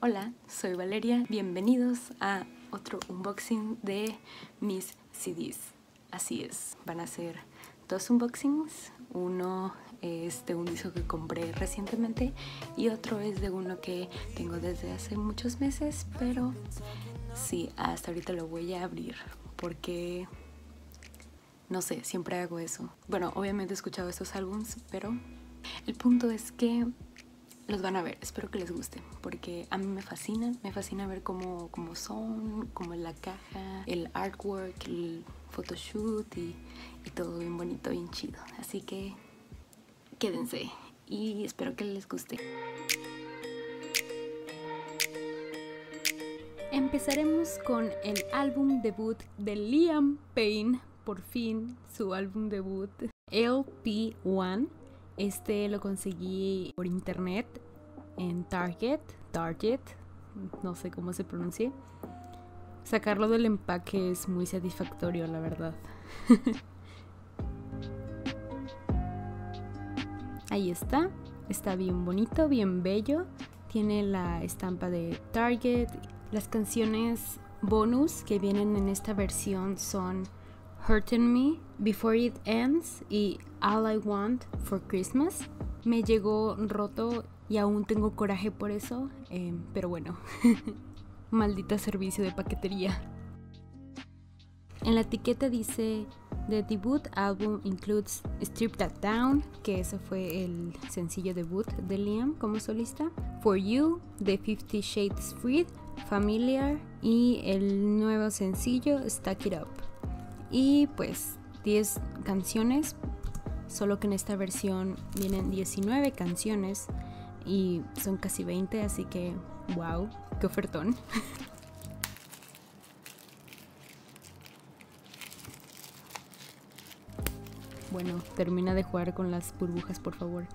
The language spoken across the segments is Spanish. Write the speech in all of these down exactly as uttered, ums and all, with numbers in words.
Hola, soy Valeria, bienvenidos a otro unboxing de mis C Ds. Así es, van a ser dos unboxings, uno es de un disco que compré recientemente y otro es de uno que tengo desde hace muchos meses, pero sí, hasta ahorita lo voy a abrir porque no sé, siempre hago eso. Bueno, obviamente he escuchado estos álbums, pero el punto es que los van a ver, espero que les guste, porque a mí me fascina, me fascina ver cómo, cómo son, cómo es la caja, el artwork, el photoshoot y, y todo bien bonito, bien chido. Así que quédense y espero que les guste. Empezaremos con el álbum debut de Liam Payne, por fin su álbum debut, L P uno. Este lo conseguí por internet en Target, Target, no sé cómo se pronuncia. Sacarlo del empaque es muy satisfactorio, la verdad. Ahí está, está bien bonito, bien bello. Tiene la estampa de Target. Las canciones bonus que vienen en esta versión son Hurtin' Me, Before It Ends y All I Want for Christmas. Me llegó roto y aún tengo coraje por eso, eh, pero bueno, maldita servicio de paquetería. En la etiqueta dice: The debut album includes Strip That Down, que ese fue el sencillo debut de Liam como solista, For You, The Fifty Shades Freed, Familiar y el nuevo sencillo Stack It Up. Y pues diez canciones, solo que en esta versión vienen diecinueve canciones y son casi veinte, así que wow, qué ofertón. Bueno, termina de jugar con las burbujas, por favor.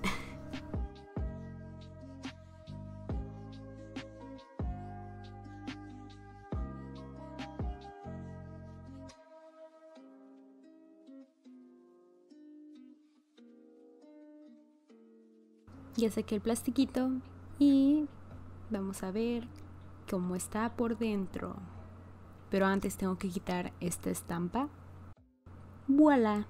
Ya saqué el plastiquito y vamos a ver cómo está por dentro. Pero antes tengo que quitar esta estampa. ¡Voilá!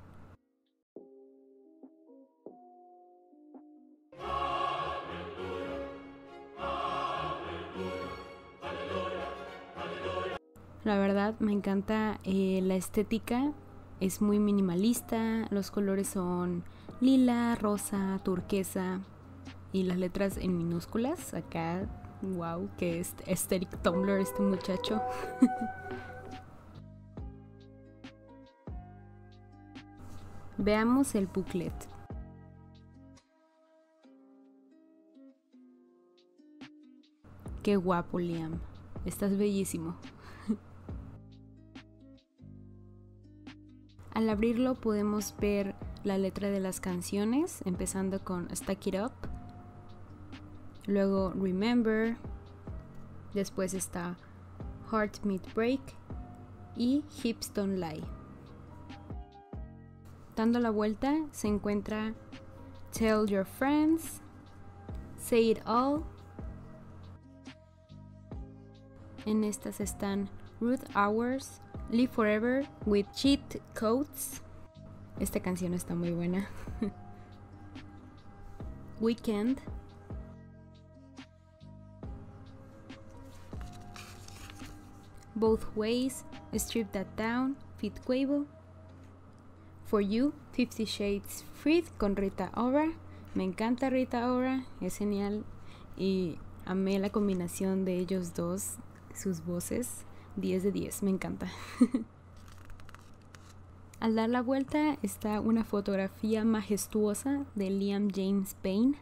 La verdad me encanta eh, la estética, es muy minimalista, los colores son lila, rosa, turquesa y las letras en minúsculas. Acá, wow, que es aesthetic Tumblr este muchacho. Veamos el booklet. Qué guapo, Liam, estás bellísimo. Al abrirlo podemos ver la letra de las canciones, empezando con Stack It Up, luego Remember, después está Heart Meet Break y Hips Don't Lie. Dando la vuelta se encuentra Tell Your Friends, Say It All. En estas están Rude Hours, Live Forever with Cheat Codes. Esta canción está muy buena. Weekend. Both Ways, Strip That Down, Fit Quavo. For You, Fifty Shades Freed con Rita Ora. Me encanta Rita Ora, es genial. Y amé la combinación de ellos dos, sus voces. diez de diez, me encanta. Al dar la vuelta está una fotografía majestuosa de Liam James Payne.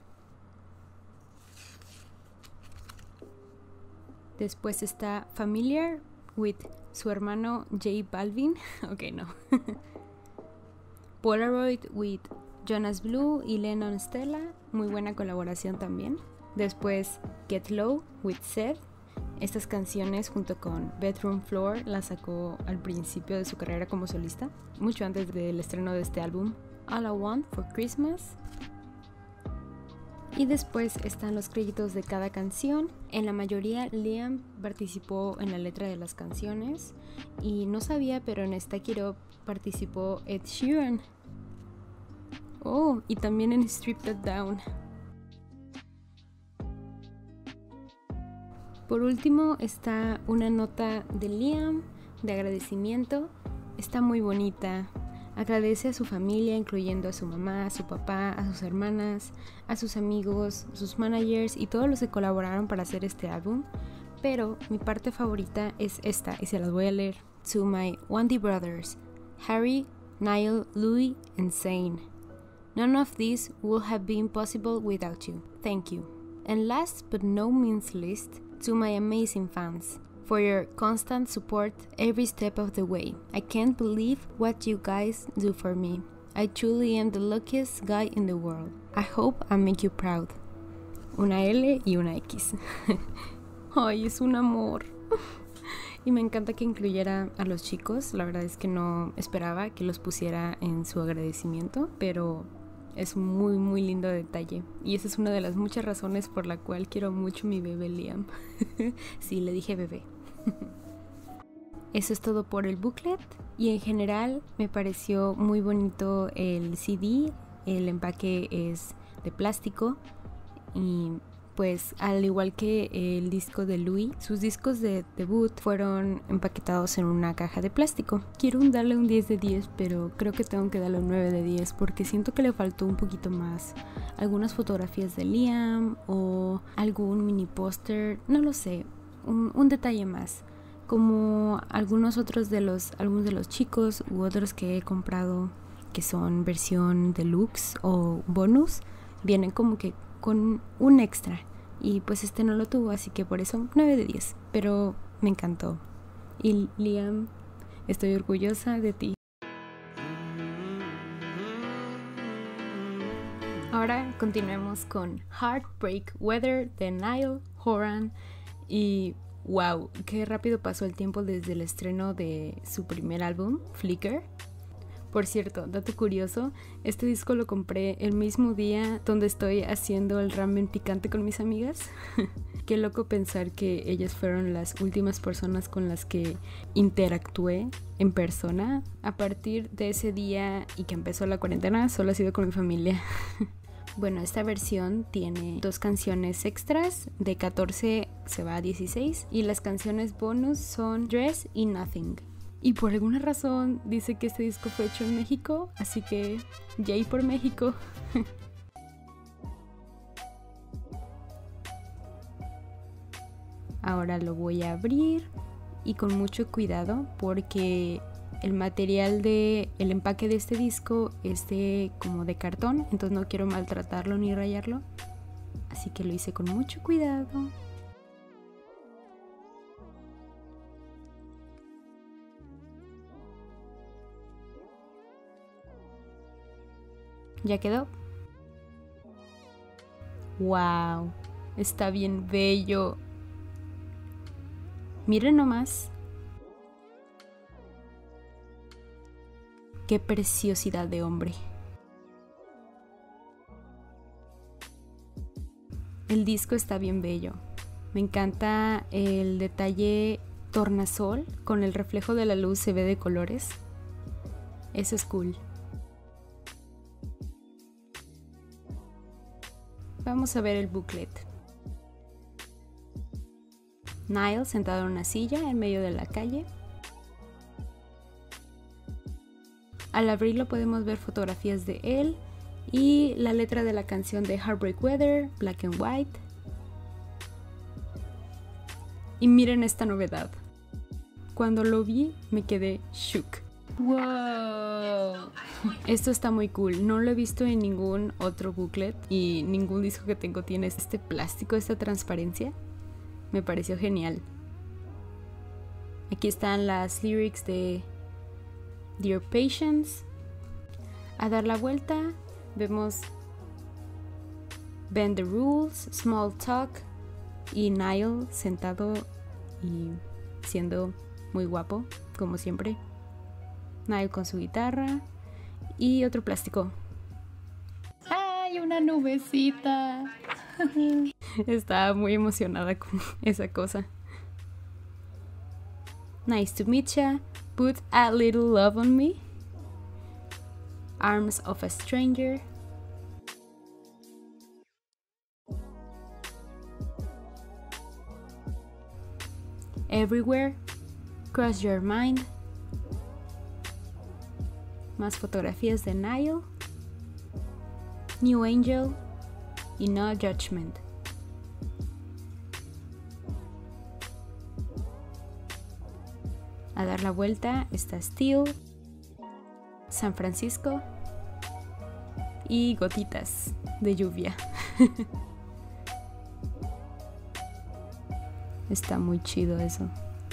Después está Familiar with su hermano J Balvin. Ok, no. Polaroid with Jonas Blue y Lennon Stella. Muy buena colaboración también. Después Get Low with Seth. Estas canciones junto con Bedroom Floor las sacó al principio de su carrera como solista, mucho antes del estreno de este álbum. All I Want for Christmas Y después están los créditos de cada canción. En la mayoría Liam participó en la letra de las canciones. Y no sabía, pero en Stack It Up participó Ed Sheeran. Oh, y también en Strip That Down. Por último está una nota de Liam de agradecimiento. Está muy bonita. Agradece a su familia, incluyendo a su mamá, a su papá, a sus hermanas, a sus amigos, sus managers y todos los que colaboraron para hacer este álbum. Pero mi parte favorita es esta y se las voy a leer. To my Wandy brothers, Harry, Niall, Louis and Zane. None of this would have been possible without you. Thank you. And last but no means least, to my amazing fans, for your constant support every step of the way. I can't believe what you guys do for me. I truly am the luckiest guy in the world. I hope I make you proud. Una L y una X. Ay, es un amor. Y me encanta que incluyera a los chicos. La verdad es que no esperaba que los pusiera en su agradecimiento, pero es un muy muy lindo detalle. Y esa es una de las muchas razones por la cual quiero mucho mi bebé Liam. Sí, le dije bebé. Eso es todo por el booklet. Y en general me pareció muy bonito el C D. El empaque es de plástico. Y pues al igual que el disco de Louis, sus discos de debut fueron empaquetados en una caja de plástico. Quiero darle un diez de diez, pero creo que tengo que darle un nueve de diez porque siento que le faltó un poquito más. Algunas fotografías de Liam o algún mini póster, no lo sé, un, un detalle más. Como algunos otros de los álbumes de los chicos u otros que he comprado que son versión deluxe o bonus, vienen como que con un extra y pues este no lo tuvo, así que por eso nueve de diez, pero me encantó. Y Liam, estoy orgullosa de ti. Ahora continuemos con Heartbreak Weather de Niall Horan. Y wow, qué rápido pasó el tiempo desde el estreno de su primer álbum, Flicker. Por cierto, dato curioso, este disco lo compré el mismo día donde estoy haciendo el ramen picante con mis amigas. Qué loco pensar que ellas fueron las últimas personas con las que interactué en persona. A partir de ese día y que empezó la cuarentena, solo ha sido con mi familia. Bueno, esta versión tiene dos canciones extras, de catorce se va a dieciséis, y las canciones bonus son Dress y Nothing. Y por alguna razón dice que este disco fue hecho en México, así que yay por México. Ahora lo voy a abrir y con mucho cuidado porque el material de el empaque de este disco es de como de cartón, entonces no quiero maltratarlo ni rayarlo, así que lo hice con mucho cuidado. ¿Ya quedó? ¡Wow! Está bien bello. Miren nomás. ¡Qué preciosidad de hombre! El disco está bien bello. Me encanta el detalle tornasol. Con el reflejo de la luz se ve de colores. Eso es cool. Vamos a ver el booklet. Niall sentado en una silla en medio de la calle. Al abrirlo podemos ver fotografías de él y la letra de la canción de Heartbreak Weather, Black and White. Y miren esta novedad. Cuando lo vi me quedé shook. ¡Wow! Esto está muy cool. No lo he visto en ningún otro booklet y ningún disco que tengo tiene este plástico, esta transparencia. Me pareció genial. Aquí están las lyrics de Dear Patience. A dar la vuelta vemos Bend the Rules, Small Talk y Niall sentado y siendo muy guapo, como siempre. Niall con su guitarra y otro plástico. ¡Ay, una nubecita! Estaba muy emocionada con esa cosa. Nice to meet ya. Put a little love on me. Arms of a stranger. Everywhere. Cross your mind. Más fotografías de Niall. New Angel. Y No Judgment. A dar la vuelta está Steel, San Francisco y gotitas de lluvia. Está muy chido eso.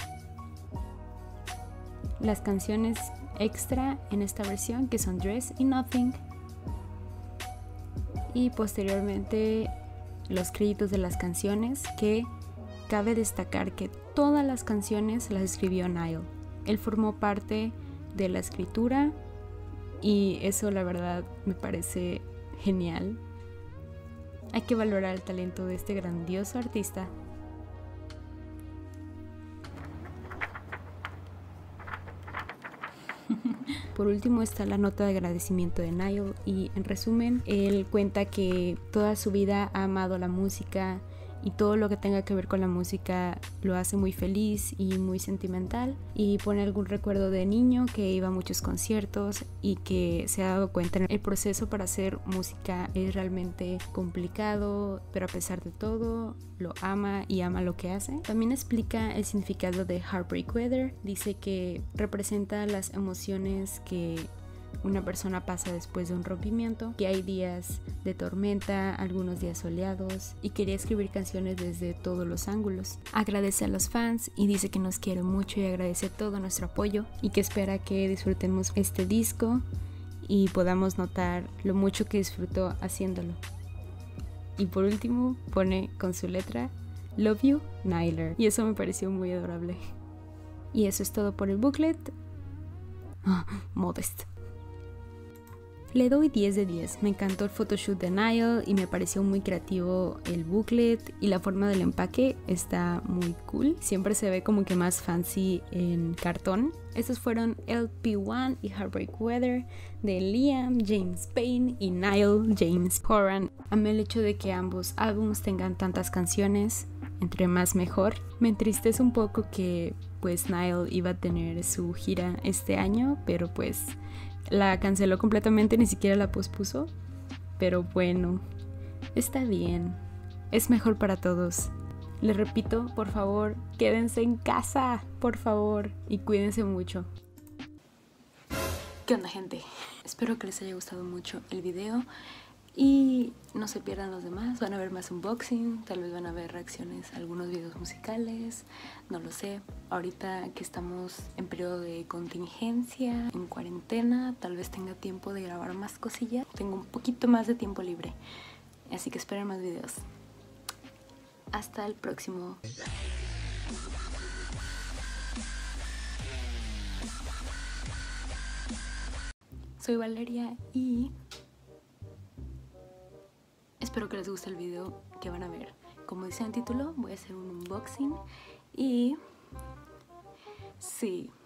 Las canciones extra en esta versión, que son Dress y Nothing. Y posteriormente los créditos de las canciones, que cabe destacar que todas las canciones las escribió Niall. Él formó parte de la escritura y eso la verdad me parece genial. Hay que valorar el talento de este grandioso artista. Por último está la nota de agradecimiento de Niall y en resumen él cuenta que toda su vida ha amado la música y todo lo que tenga que ver con la música lo hace muy feliz y muy sentimental, y pone algún recuerdo de niño que iba a muchos conciertos y que se ha dado cuenta en el proceso para hacer música es realmente complicado, pero a pesar de todo lo ama y ama lo que hace. También explica el significado de Heartbreak Weather. Dice que representa las emociones que una persona pasa después de un rompimiento, que hay días de tormenta, algunos días soleados, y quería escribir canciones desde todos los ángulos. Agradece a los fans y dice que nos quiere mucho y agradece todo nuestro apoyo y que espera que disfrutemos este disco y podamos notar lo mucho que disfrutó haciéndolo. Y por último pone con su letra Love You, Niall, y eso me pareció muy adorable. Y eso es todo por el booklet. Oh, Modest. Le doy diez de diez, me encantó el photoshoot de Niall y me pareció muy creativo el booklet y la forma del empaque está muy cool. Siempre se ve como que más fancy en cartón. Estos fueron L P uno y Heartbreak Weather de Liam James Payne y Niall James Horan. Amé el hecho de que ambos álbumes tengan tantas canciones, entre más mejor. Me entristece un poco que pues Niall iba a tener su gira este año, pero pues la canceló completamente, ni siquiera la pospuso. Pero bueno, está bien. Es mejor para todos. Les repito, por favor, quédense en casa, por favor, y cuídense mucho. ¿Qué onda, gente? Espero que les haya gustado mucho el video y no se pierdan los demás. Van a ver más unboxing, tal vez van a ver reacciones a algunos videos musicales, no lo sé. Ahorita que estamos en periodo de contingencia, en cuarentena, tal vez tenga tiempo de grabar más cosillas. Tengo un poquito más de tiempo libre, así que esperen más videos. Hasta el próximo. Soy Valeria y espero que les guste el video que van a ver. Como dice en el título, voy a hacer un unboxing y sí,